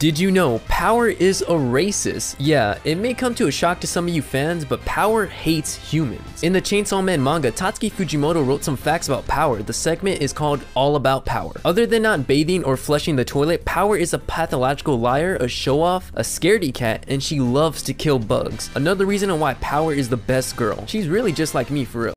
Did you know Power is a racist? Yeah, it may come to a shock to some of you fans, but Power hates humans. In the Chainsaw Man manga, Tatsuki Fujimoto wrote some facts about Power. The segment is called All About Power. Other than not bathing or flushing the toilet, Power is a pathological liar, a show-off, a scaredy cat, and she loves to kill bugs. Another reason on why Power is the best girl. She's really just like me for real.